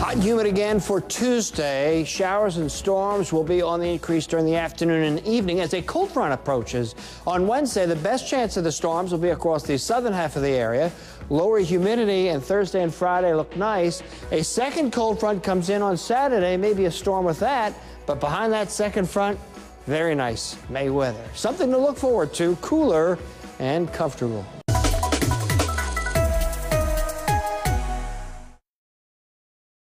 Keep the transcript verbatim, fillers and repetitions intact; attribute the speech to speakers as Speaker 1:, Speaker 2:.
Speaker 1: Hot and humid again for Tuesday. Showers and storms will be on the increase during the afternoon and evening as a cold front approaches. On Wednesday, the best chance of the storms will be across the southern half of the area. Lower humidity, and Thursday and Friday look nice. A second cold front comes in on Saturday, maybe a storm with that, but behind that second front, very nice May weather. Something to look forward to, cooler and comfortable.